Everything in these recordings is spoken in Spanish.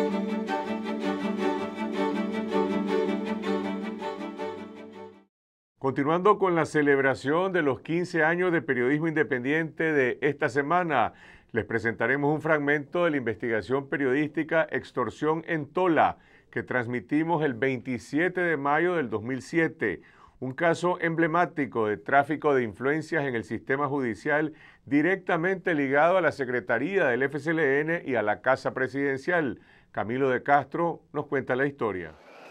Continuando con la celebración de los 15 años de periodismo independiente de esta semana, les presentaremos un fragmento de la investigación periodística Extorsión en Tola, que transmitimos el 27 de mayo del 2007, un caso emblemático de tráfico de influencias en el sistema judicial directamente ligado a la Secretaría del FCLN y a la Casa Presidencial. Camilo de Castro nos cuenta la historia.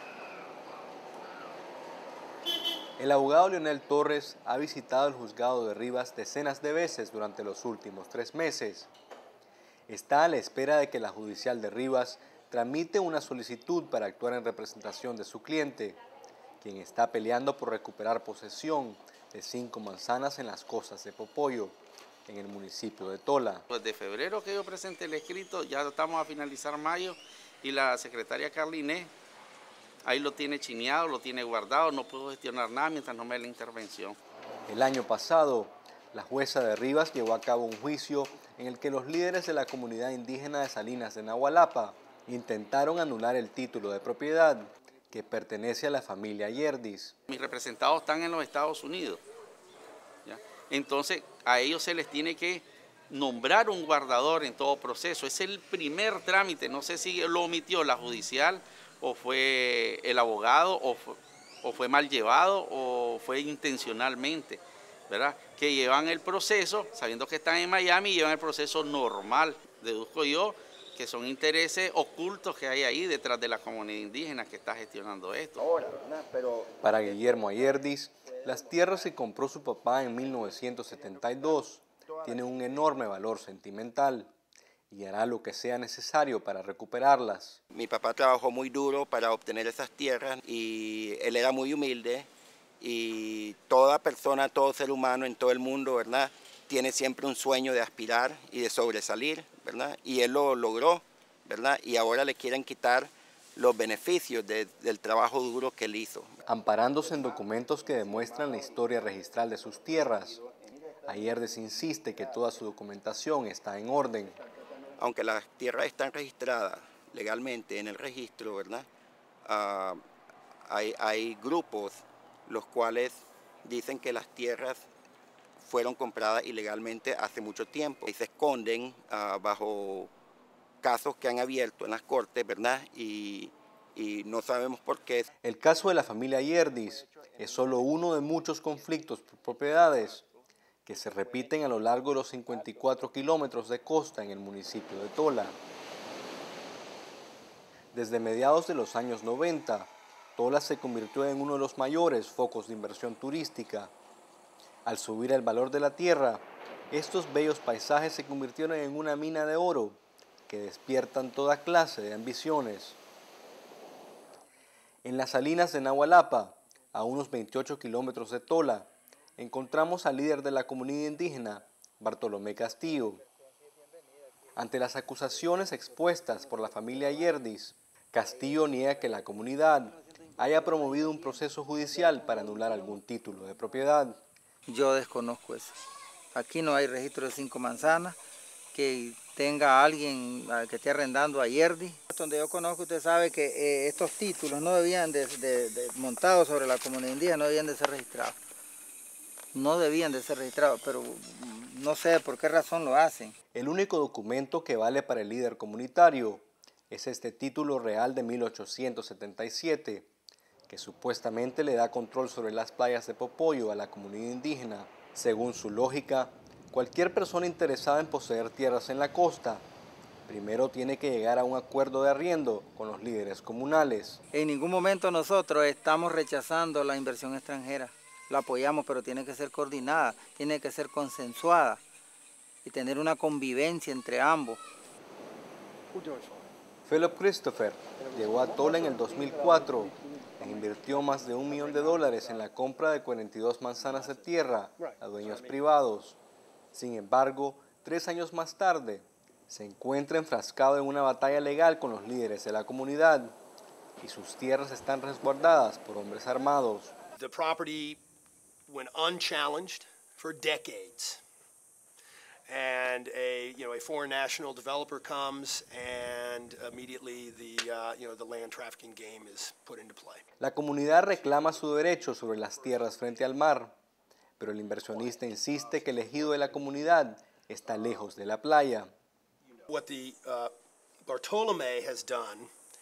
El abogado Leonel Torres ha visitado el juzgado de Rivas decenas de veces durante los últimos 3 meses. Está a la espera de que la judicial de Rivas tramite una solicitud para actuar en representación de su cliente, quien está peleando por recuperar posesión de 5 manzanas en las costas de Popoyo, en el municipio de Tola. Pues de febrero que yo presenté el escrito, ya estamos a finalizar mayo, y la secretaria Carliné ahí lo tiene chineado, lo tiene guardado, no puedo gestionar nada mientras no me dé la intervención. El año pasado, la jueza de Rivas llevó a cabo un juicio en el que los líderes de la comunidad indígena de Salinas de Nahualapa intentaron anular el título de propiedad que pertenece a la familia Yerdis. Mis representados están en los Estados Unidos, ¿ya? Entonces a ellos se les tiene que nombrar un guardador en todo proceso. Es el primer trámite, no sé si lo omitió la judicial, o fue el abogado, o fue mal llevado, o fue intencionalmente, ¿verdad? Que llevan el proceso, sabiendo que están en Miami, llevan el proceso normal. Deduzco yo que son intereses ocultos que hay ahí detrás de la comunidad indígena que está gestionando esto. Para Guillermo Ayerdis, las tierras que compró su papá en 1972 tienen un enorme valor sentimental y hará lo que sea necesario para recuperarlas. Mi papá trabajó muy duro para obtener esas tierras y él era muy humilde, y toda persona, todo ser humano en todo el mundo, ¿verdad?, tiene siempre un sueño de aspirar y de sobresalir, ¿verdad? Y él lo logró, ¿verdad? Y ahora le quieren quitar los beneficios del trabajo duro que él hizo. Amparándose en documentos que demuestran la historia registral de sus tierras, Ayerdis insiste que toda su documentación está en orden. Aunque las tierras están registradas legalmente en el registro, ¿verdad? Hay grupos los cuales dicen que las tierras fueron compradas ilegalmente hace mucho tiempo y se esconden bajo casos que han abierto en las cortes, ¿verdad? Y no sabemos por qué. El caso de la familia Ayerdis es solo uno de muchos conflictos por propiedades que se repiten a lo largo de los 54 kilómetros de costa en el municipio de Tola. Desde mediados de los años 90, Tola se convirtió en uno de los mayores focos de inversión turística. Al subir el valor de la tierra, estos bellos paisajes se convirtieron en una mina de oro que despiertan toda clase de ambiciones. En las Salinas de Nahualapa, a unos 28 kilómetros de Tola, encontramos al líder de la comunidad indígena, Bartolomé Castillo. Ante las acusaciones expuestas por la familia Ayerdis, Castillo niega que la comunidad haya promovido un proceso judicial para anular algún título de propiedad. Yo desconozco eso. Aquí no hay registro de 5 manzanas, que tenga alguien que esté arrendando a Ayerdis. Donde yo conozco, usted sabe que estos títulos no debían montados sobre la comunidad indígena, no debían de ser registrados. No debían de ser registrados, pero no sé por qué razón lo hacen. El único documento que vale para el líder comunitario es este título real de 1877, que supuestamente le da control sobre las playas de Popoyo a la comunidad indígena. Según su lógica, cualquier persona interesada en poseer tierras en la costa primero tiene que llegar a un acuerdo de arriendo con los líderes comunales. En ningún momento nosotros estamos rechazando la inversión extranjera. La apoyamos, pero tiene que ser coordinada, tiene que ser consensuada y tener una convivencia entre ambos. Philip Christopher llegó a Tola en el 2004 e invirtió más de $1 millón en la compra de 42 manzanas de tierra a dueños privados. Sin embargo, 3 años más tarde, se encuentra enfrascado en una batalla legal con los líderes de la comunidad y sus tierras están resguardadas por hombres armados. The property went unchallenged for decades. and a foreign national developer comes, and immediately the land trafficking game is put into play. La comunidad reclama su derecho sobre las tierras frente al mar, pero el inversionista insiste que el ejido de la comunidad está lejos de la playa. What the Bartolomé has done,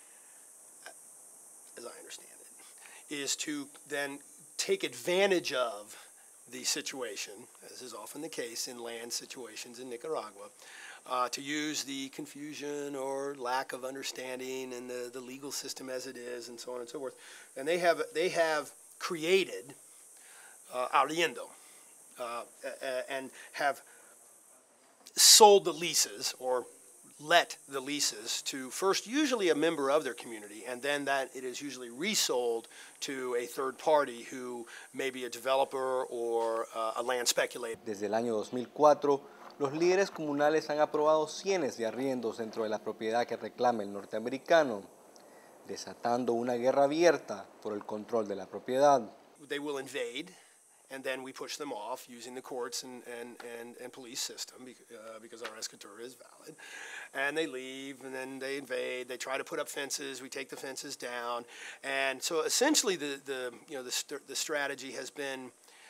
as I understand it, is to then take advantage of the situation, as is often the case in land situations in Nicaragua, to use the confusion or lack of understanding and the legal system as it is, and so on and so forth. And they have created arriendo and have sold the leases or let the leases to first usually a member of their community, and then that it is usually resold to a third party who may be a developer or a land speculator. Desde el año 2004, los líderes comunales han aprobado cientos de arriendos dentro de la propiedad que reclama el norteamericano, desatando una guerra abierta por el control de la propiedad. They will invade, and then we push them off using the courts and police system because our escritura is valid. And they leave, and then they invade. They try to put up fences. We take the fences down, and so essentially the strategy has been,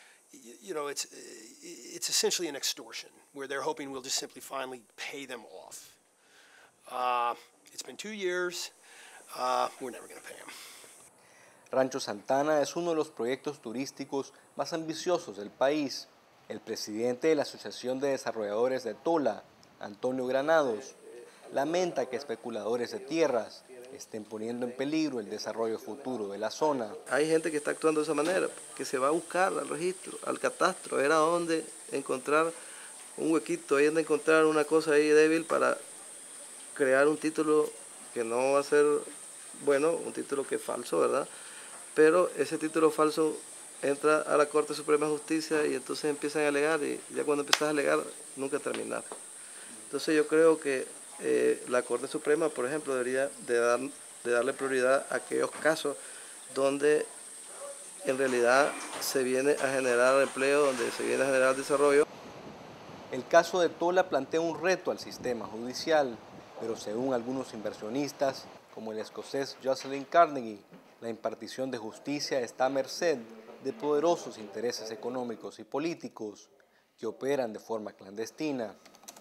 it's essentially an extortion where they're hoping we'll just simply finally pay them off. It's been 2 years. We're never going to pay them. Rancho Santana es uno de los proyectos turísticos más ambiciosos del país. El presidente de la Asociación de Desarrolladores de Tola, Antonio Granados, lamenta que especuladores de tierras estén poniendo en peligro el desarrollo futuro de la zona. Hay gente que está actuando de esa manera, que se va a buscar al registro, al catastro, a ver a dónde encontrar un huequito, ahí donde encontrar una cosa ahí débil para crear un título que no va a ser bueno, un título que es falso, ¿verdad? Pero ese título falso entra a la Corte Suprema de Justicia y entonces empiezan a alegar, y ya cuando empiezas a alegar nunca terminas. Entonces yo creo que la Corte Suprema, por ejemplo, debería de darle prioridad a aquellos casos donde en realidad se viene a generar empleo, donde se viene a generar desarrollo. El caso de Tola plantea un reto al sistema judicial, pero según algunos inversionistas, como el escocés Jocelyn Carnegie, la impartición de justicia está a merced de poderosos intereses económicos y políticos que operan de forma clandestina.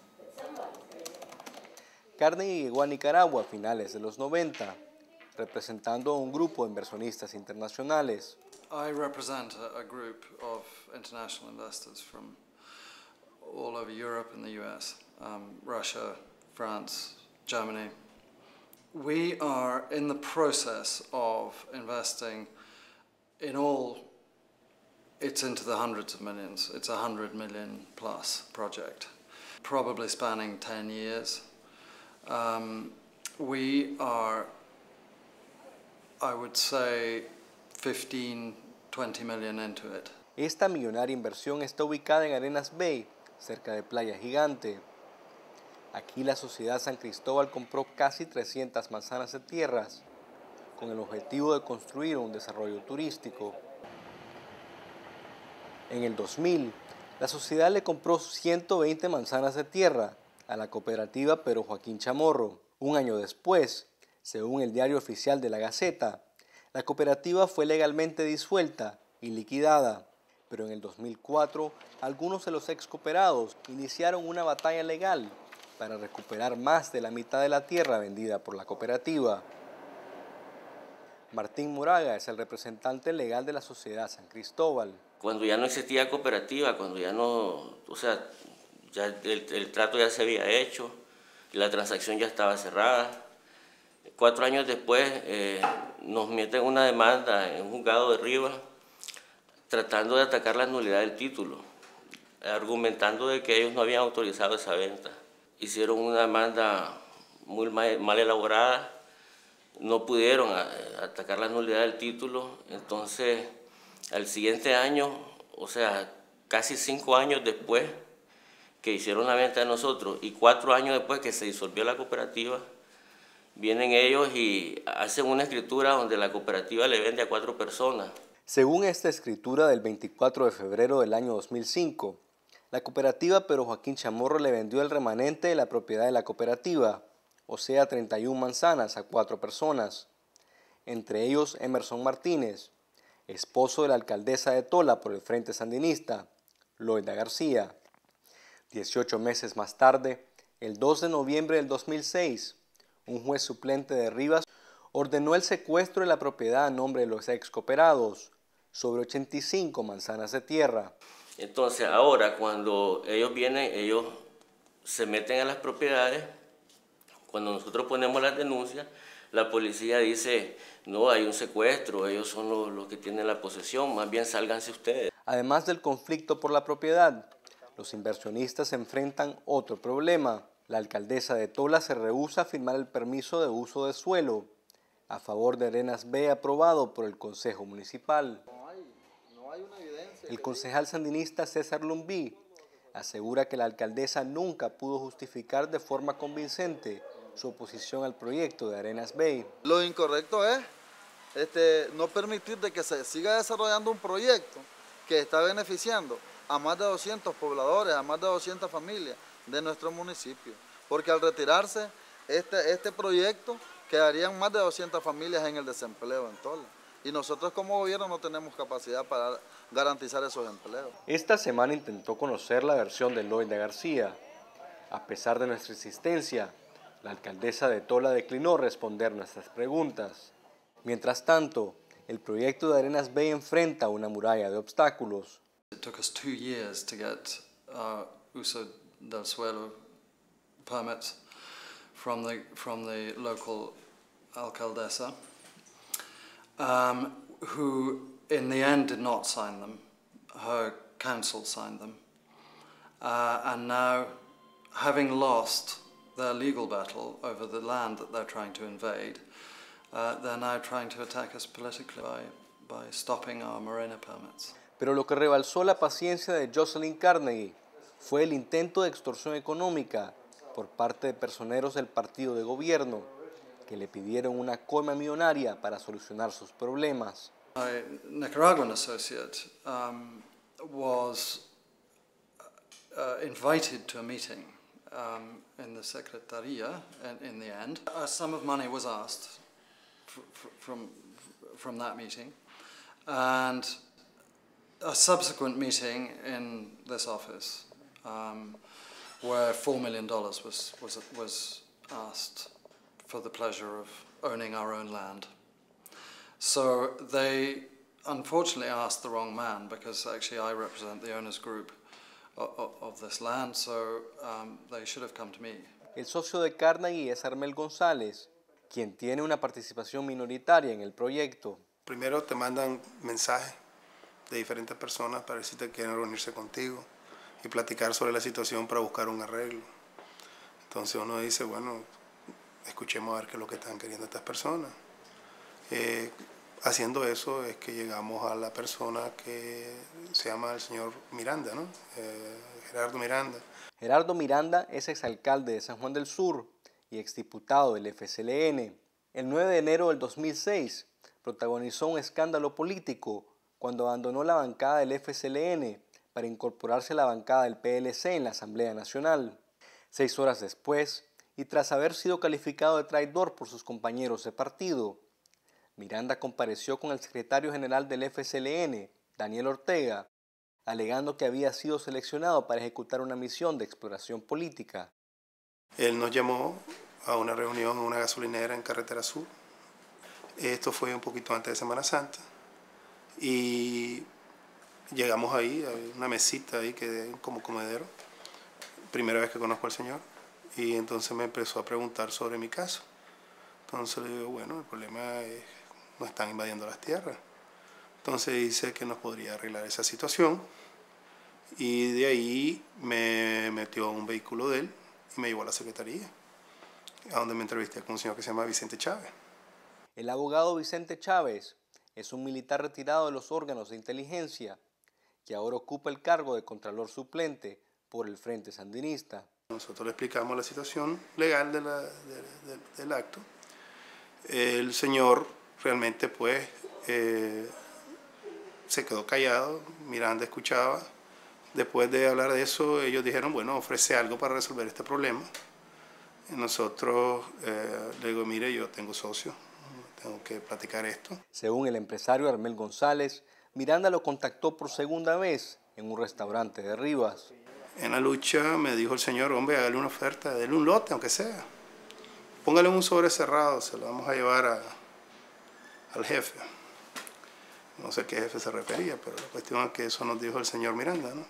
Carnegie llegó a Nicaragua a finales de los 90, representando a un grupo de inversionistas internacionales. I represent a group of international investors from all over Europe and the US, Russia, France, Germany. We are in the process of investing in all, it's into the hundreds of millions. It's a 100 million plus project, probably spanning 10 years. We are, I would say, 15, 20 million into it. Esta millonaria inversión está ubicada en Arenas Bay, cerca de Playa Gigante. Aquí la Sociedad San Cristóbal compró casi 300 manzanas de tierras con el objetivo de construir un desarrollo turístico. En el 2000, la sociedad le compró 120 manzanas de tierra a la cooperativa Pedro Joaquín Chamorro. Un año después, según el diario oficial de la Gaceta, la cooperativa fue legalmente disuelta y liquidada. Pero en el 2004, algunos de los excooperados iniciaron una batalla legal para recuperar más de la mitad de la tierra vendida por la cooperativa. Martín Moraga es el representante legal de la Sociedad San Cristóbal. Cuando ya no existía cooperativa, cuando ya no, ya el trato ya se había hecho, la transacción ya estaba cerrada. 4 años después nos meten una demanda en un juzgado de Rivas tratando de atacar la nulidad del título, argumentando de que ellos no habían autorizado esa venta. Hicieron una demanda muy mal elaborada, no pudieron atacar la nulidad del título, entonces al siguiente año, casi 5 años después que hicieron la venta de nosotros y 4 años después que se disolvió la cooperativa, vienen ellos y hacen una escritura donde la cooperativa le vende a 4 personas. Según esta escritura del 24 de febrero del año 2005, La cooperativa Pedro Joaquín Chamorro le vendió el remanente de la propiedad de la cooperativa, o sea 31 manzanas, a 4 personas, entre ellos Emerson Martínez, esposo de la alcaldesa de Tola por el Frente Sandinista, Loida García. 18 meses más tarde, el 2 de noviembre del 2006, un juez suplente de Rivas ordenó el secuestro de la propiedad a nombre de los ex cooperados, sobre 85 manzanas de tierra. Entonces ahora cuando ellos vienen, ellos se meten a las propiedades. Cuando nosotros ponemos las denuncias, la policía dice, no, hay un secuestro, ellos son los que tienen la posesión, más bien sálganse ustedes. Además del conflicto por la propiedad, los inversionistas enfrentan otro problema. La alcaldesa de Tola se rehúsa a firmar el permiso de uso de suelo a favor de Arenas B aprobado por el Consejo Municipal. El concejal sandinista César Lumbí asegura que la alcaldesa nunca pudo justificar de forma convincente su oposición al proyecto de Arenas Bay. Lo incorrecto es no permitir de que se siga desarrollando un proyecto que está beneficiando a más de 200 pobladores, a más de 200 familias de nuestro municipio. Porque al retirarse este proyecto quedarían más de 200 familias en el desempleo en Tola. Y nosotros como gobierno no tenemos capacidad para garantizar esos empleos. Esta semana intentó conocer la versión de Loida García. A pesar de nuestra insistencia, la alcaldesa de Tola declinó responder nuestras preguntas. Mientras tanto, el proyecto de Arenas Bay enfrenta una muralla de obstáculos. It took us 2 years to get uso del suelo permits from the local alcaldesa, who in the end did not sign them. Her council signed them. And now, having lost their legal battle over the land that they're trying to invade, they're now trying to attack us politically by stopping our marina permits. Pero lo que rebalsó la paciencia de Jocelyn Carnegie fue el intento de extorsión económica por parte de personeros del partido de gobierno que le pidieron una coima millonaria para solucionar sus problemas. My Nicaraguan associate was invited to a meeting in the Secretaría in the end. A sum of money was asked from that meeting, and a subsequent meeting in this office where $4 million was asked for the pleasure of owning our own land. So they unfortunately asked the wrong man, because actually I represent the owners group of this land, so they should have come to me. El socio de Carnegie es Armel González, quien tiene una participación minoritaria en el proyecto. Primero te mandan mensajes de diferentes personas para decirte que quieren reunirse contigo y platicar sobre la situación para buscar un arreglo. Entonces uno dice, bueno, escuchemos a ver qué es lo que están queriendo estas personas. Haciendo eso es que llegamos a la persona que se llama el señor Miranda, ¿no? Gerardo Miranda. Gerardo Miranda es exalcalde de San Juan del Sur y exdiputado del FSLN. El 9 de enero del 2006 protagonizó un escándalo político cuando abandonó la bancada del FSLN para incorporarse a la bancada del PLC en la Asamblea Nacional. 6 horas después, y tras haber sido calificado de traidor por sus compañeros de partido, Miranda compareció con el secretario general del FSLN, Daniel Ortega, alegando que había sido seleccionado para ejecutar una misión de exploración política. Él nos llamó a una reunión en una gasolinera en Carretera Sur. Esto fue un poquito antes de Semana Santa. Y llegamos ahí, a una mesita ahí que como comedero. Primera vez que conozco al señor. Y entonces me empezó a preguntar sobre mi caso. Entonces le digo, bueno, el problema es nos están invadiendo las tierras. Entonces dice que nos podría arreglar esa situación. Y de ahí me metió a un vehículo de él y me llevó a la secretaría, a donde me entrevisté con un señor que se llama Vicente Chávez. El abogado Vicente Chávez es un militar retirado de los órganos de inteligencia que ahora ocupa el cargo de contralor suplente por el Frente Sandinista. Nosotros le explicamos la situación legal del acto. El señor realmente pues se quedó callado, Miranda escuchaba, Después de hablar de eso, ellos dijeron, bueno, ofrece algo para resolver este problema. Y nosotros le digo, mire, yo tengo socio, tengo que platicar esto. Según el empresario Armel González, Miranda lo contactó por segunda vez en un restaurante de Rivas. En la lucha me dijo el señor, hombre, hágale una oferta, déle un lote, aunque sea. Póngale un sobre cerrado, se lo vamos a llevar al jefe. No sé a qué jefe se refería, pero la cuestión es que eso nos dijo el señor Miranda, ¿no?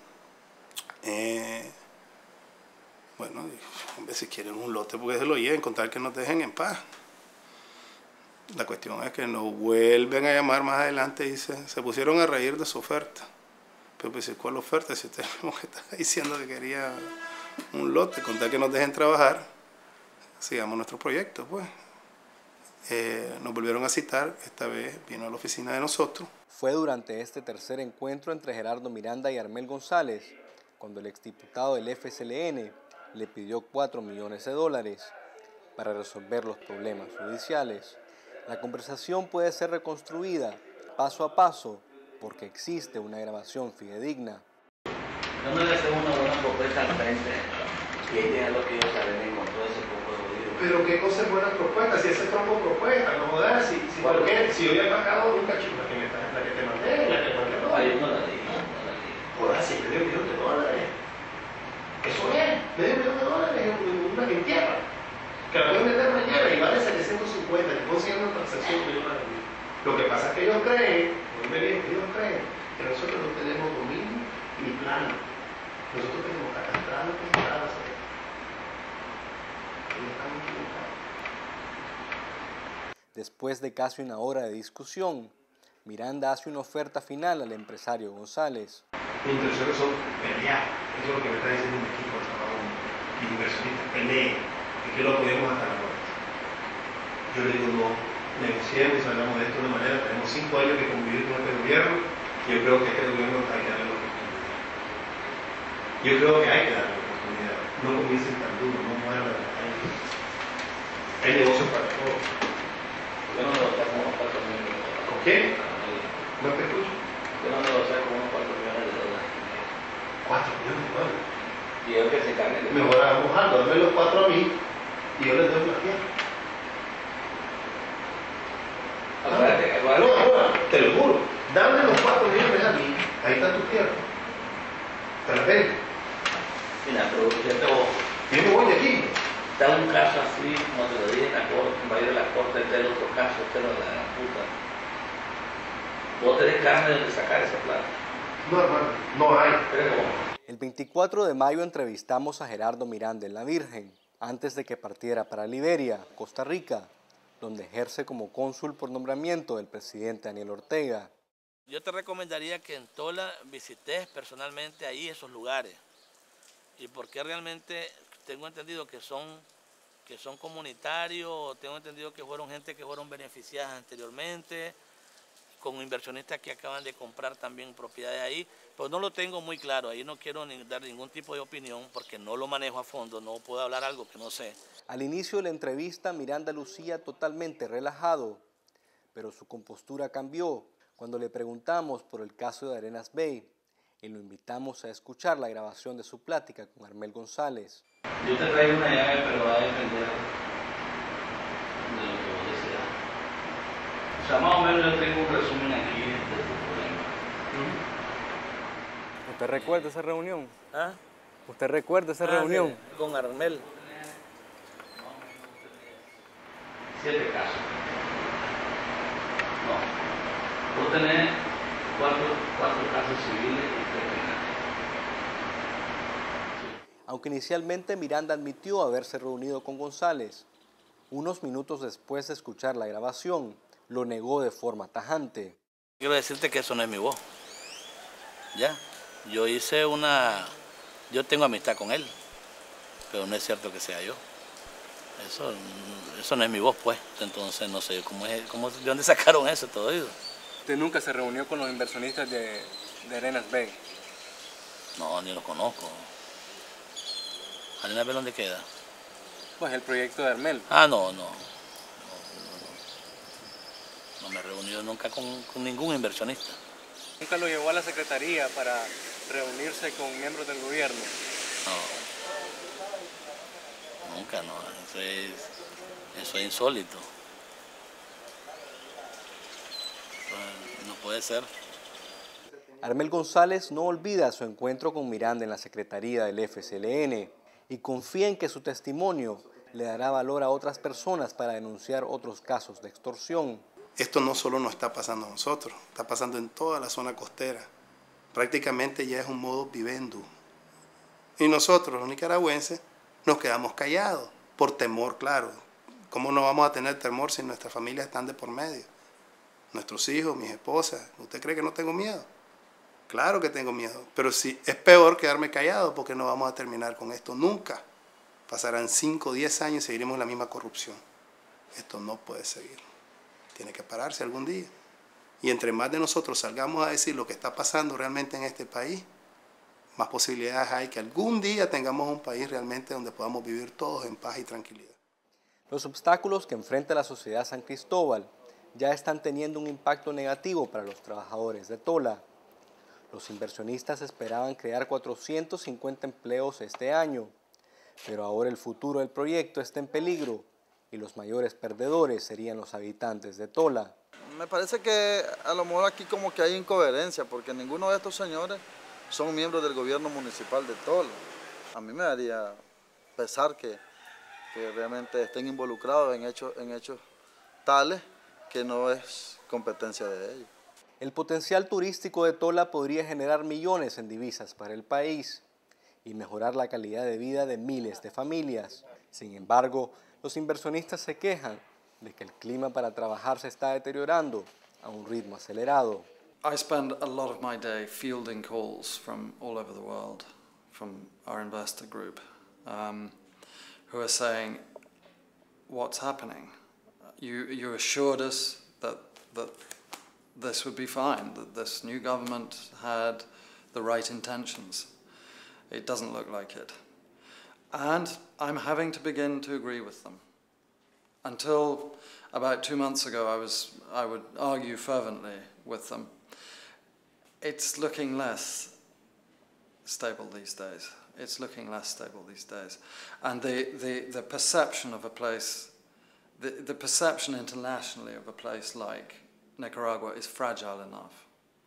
Bueno, hombre, si quieren un lote, porque se lo lleven, contar que nos dejen en paz. La cuestión es que nos vuelven a llamar más adelante y se pusieron a reír de su oferta. Pero pues, ¿cuál oferta? Si usted mismo que está diciendo que quería un lote, contar que nos dejen trabajar, sigamos nuestro proyecto, pues. Nos volvieron a citar, esta vez vino a la oficina de nosotros. Fue durante este tercer encuentro entre Gerardo Miranda y Armel González, cuando el exdiputado del FSLN le pidió $4 millones para resolver los problemas judiciales. La conversación puede ser reconstruida paso a paso porque existe una grabación fidedigna. No me le hacemos una buena propuesta al frente y ella es lo que ellos saben con todo ese poco de oído. Pero qué cosa es buena propuesta, si ese tronco propuesta, no jodas, ¿por qué? Si yo había pagado un cachito, la que te mandé, la que mandé. Ay, no la digo, Jodas, si medio millón de dólares. Eso es, medio millón de dólares en una tierra. Que la pueden vender mañana y vale 750, que consiguen una transacción que yo la vendí. Lo que pasa es que ellos creen, ellos creen que nosotros no tenemos dominio ni plano. Nosotros tenemos catastrales, registradas. Después de casi una hora de discusión, Miranda hace una oferta final al empresario González. Mis intenciones son pelear, eso es lo que me está diciendo mi equipo de trabajo, mi inversionista, pelee, y que lo apoyemos hasta la muerte. Yo le digo, no, negociemos y salgamos de esto de una manera, tenemos 5 años de convivir con este gobierno, y yo creo que este gobierno hay que darle la oportunidad. Yo creo que hay que darle la oportunidad, no comiencen tan duro, no mueran la calle. Hay negocios para todos. Yo no me lo sé como unos 4 millones. ¿Con qué? No te escucho. Yo no me lo sé como unos 4 millones de dólares. 4 millones de dólares. Y yo que se cargue. Mejor hagamos algo, dame los 4 a mí y yo les doy la tierra. No, te lo juro. Dame los 4 millones a mí, ahí está tu tierra. ¿Te la tengo? Mira, pero yo me voy de aquí. Está un caso así, como te lo dije en la corte, va a ir a la corte, este es el otro caso, este es la puta. Vos tenés carne de sacar esa plata. No, hermano, no hay. El 24 de mayo entrevistamos a Gerardo Miranda en La Virgen, antes de que partiera para Liberia, Costa Rica, donde ejerce como cónsul por nombramiento del presidente Daniel Ortega. Yo te recomendaría que en Tola visites personalmente ahí esos lugares. Y porque realmente tengo entendido que son comunitarios, tengo entendido que fueron gente que fueron beneficiadas anteriormente, con inversionistas que acaban de comprar también propiedades ahí, pero no lo tengo muy claro, ahí no quiero dar ningún tipo de opinión porque no lo manejo a fondo, no puedo hablar algo que no sé. Al inicio de la entrevista, Miranda lucía totalmente relajado, pero su compostura cambió cuando le preguntamos por el caso de Arenas Bay y lo invitamos a escuchar la grabación de su plática con Armel González. Yo te traigo una llave, pero va a depender de lo que vos deseas. O sea, más o menos yo tengo un resumen aquí de tu problema. ¿Usted recuerda esa reunión? ¿Ah? ¿Usted recuerda esa reunión? Con Armel. 7 casos. No. Vos tenés 4 casos civiles y 3 penales. Aunque inicialmente Miranda admitió haberse reunido con González, unos minutos después de escuchar la grabación, lo negó de forma tajante. Quiero decirte que eso no es mi voz. Ya, yo tengo amistad con él, pero no es cierto que sea yo. Eso no es mi voz, pues. Entonces no sé de dónde sacaron eso todo eso. ¿Usted nunca se reunió con los inversionistas de Arenas Bay? No, ni los conozco. ¿Arenas Bay dónde queda? Pues el proyecto de Armel. Ah, no me he reunido nunca con ningún inversionista. ¿Nunca lo llevó a la secretaría para reunirse con miembros del gobierno? No, nunca, no. Eso es insólito. No puede ser. Armel González no olvida su encuentro con Miranda en la Secretaría del FSLN y confía en que su testimonio le dará valor a otras personas para denunciar otros casos de extorsión. Esto no solo nos está pasando a nosotros, está pasando en toda la zona costera. Prácticamente ya es un modus vivendi. Y nosotros, los nicaragüenses, nos quedamos callados, por temor, claro. ¿Cómo no vamos a tener temor si nuestras familias están de por medio? Nuestros hijos, mis esposas. ¿Usted cree que no tengo miedo? Claro que tengo miedo, pero sí, es peor quedarme callado porque no vamos a terminar con esto nunca. Pasarán 5 o 10 años y seguiremos la misma corrupción. Esto no puede seguir. Tiene que pararse algún día. Y entre más de nosotros salgamos a decir lo que está pasando realmente en este país, más posibilidades hay que algún día tengamos un país realmente donde podamos vivir todos en paz y tranquilidad. Los obstáculos que enfrenta la sociedad San Cristóbal ya están teniendo un impacto negativo para los trabajadores de Tola. Los inversionistas esperaban crear 450 empleos este año, pero ahora el futuro del proyecto está en peligro y los mayores perdedores serían los habitantes de Tola. Me parece que a lo mejor aquí como que hay incoherencia, porque ninguno de estos señores son miembros del gobierno municipal de Tola. A mí me daría pesar que realmente estén involucrados en hechos tales que no es competencia de ellos. El potencial turístico de Tola podría generar millones en divisas para el país y mejorar la calidad de vida de miles de familias. Sin embargo, los inversionistas se quejan de que el clima para trabajar se está deteriorando a un ritmo acelerado. I spend a lot of my day fielding calls from all over the world, from our investor group, who are saying, what's happening? You assured us that this would be fine, that this new government had the right intentions. It doesn't look like it. And I'm having to begin to agree with them. Until about 2 months ago, I would argue fervently with them. It's looking less stable these days. It's looking less stable these days. And the perception of a place, the perception internationally of a place like Nicaragua is fragile enough.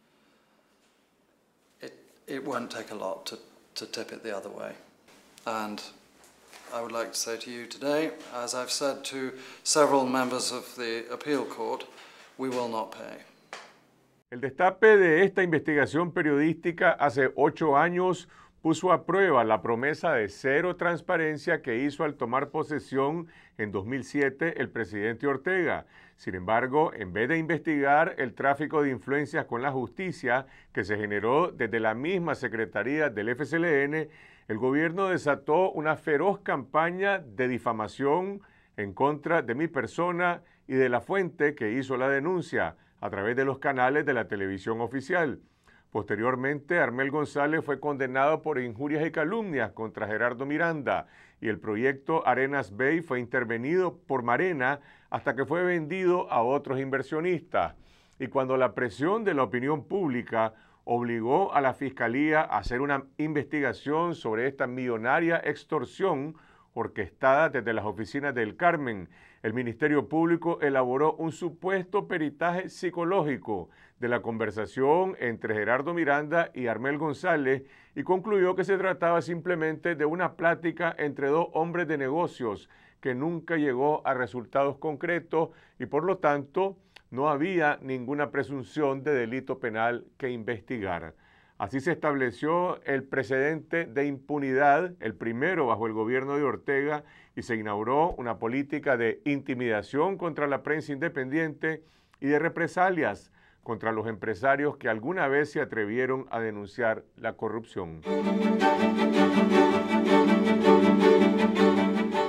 It won't take a lot to tip it the other way. And I would like to say to you today, as I've said to several members of the appeal court, we will not pay. El destape de esta investigación periodística hace 8 años puso a prueba la promesa de cero transparencia que hizo al tomar posesión en 2007 el presidente Ortega. Sin embargo, en vez de investigar el tráfico de influencias con la justicia que se generó desde la misma Secretaría del FSLN, el gobierno desató una feroz campaña de difamación en contra de mi persona y de la fuente que hizo la denuncia a través de los canales de la televisión oficial. Posteriormente, Armel González fue condenado por injurias y calumnias contra Gerardo Miranda y el proyecto Arenas Bay fue intervenido por Marena hasta que fue vendido a otros inversionistas. Y cuando la presión de la opinión pública obligó a la Fiscalía a hacer una investigación sobre esta millonaria extorsión orquestada desde las oficinas del Carmen, el Ministerio Público elaboró un supuesto peritaje psicológico de la conversación entre Gerardo Miranda y Armel González y concluyó que se trataba simplemente de una plática entre dos hombres de negocios que nunca llegó a resultados concretos y por lo tanto no había ninguna presunción de delito penal que investigar. Así se estableció el precedente de impunidad, el primero bajo el gobierno de Ortega, y se inauguró una política de intimidación contra la prensa independiente y de represalias contra los empresarios que alguna vez se atrevieron a denunciar la corrupción.